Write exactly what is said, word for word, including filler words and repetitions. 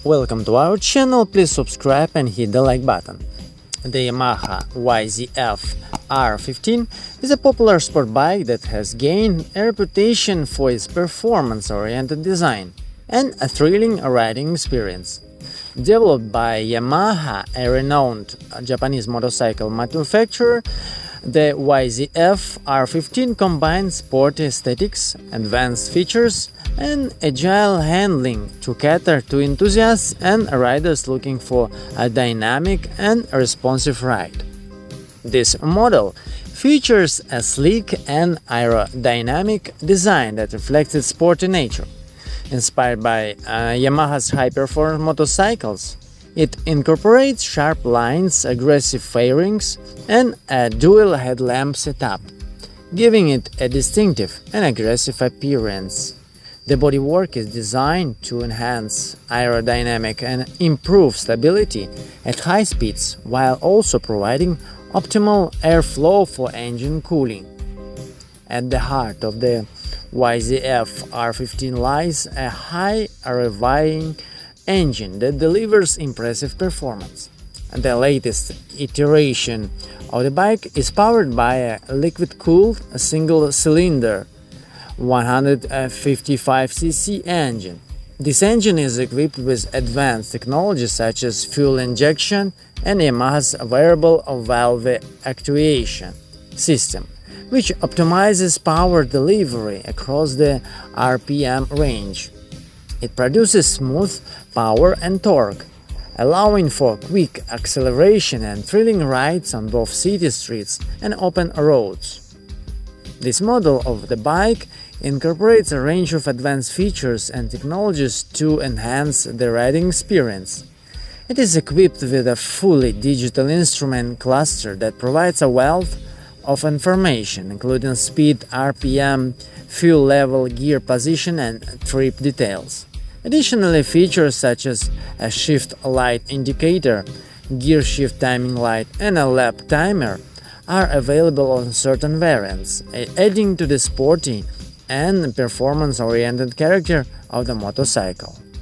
Welcome to our channel, please subscribe and hit the like button. The Yamaha Y Z F R fifteen is a popular sport bike that has gained a reputation for its performance-oriented design and a thrilling riding experience. Developed by Yamaha, a renowned Japanese motorcycle manufacturer, the Y Z F R fifteen combines sporty aesthetics, advanced features, and agile handling to cater to enthusiasts and riders looking for a dynamic and responsive ride. This model features a sleek and aerodynamic design that reflects its sporty nature. Inspired by uh, Yamaha's high-performance motorcycles, it incorporates sharp lines, aggressive fairings, and a dual-headlamp setup, giving it a distinctive and aggressive appearance. The bodywork is designed to enhance aerodynamic and improve stability at high speeds, while also providing optimal airflow for engine cooling. At the heart of the Y Z F R fifteen lies a high-revving engine that delivers impressive performance. The latest iteration of the bike is powered by a liquid-cooled single-cylinder one hundred fifty-five c c engine. This engine is equipped with advanced technologies such as fuel injection and Yamaha's variable valve actuation system, which optimizes power delivery across the R P M range. It produces smooth power and torque, allowing for quick acceleration and thrilling rides on both city streets and open roads. This model of the bike incorporates a range of advanced features and technologies to enhance the riding experience. It is equipped with a fully digital instrument cluster that provides a wealth of information, including speed, R P M, fuel level, gear position, and trip details. Additionally, features such as a shift light indicator, gear shift timing light, and a lap timer are available on certain variants, adding to the sporty and performance-oriented character of the motorcycle.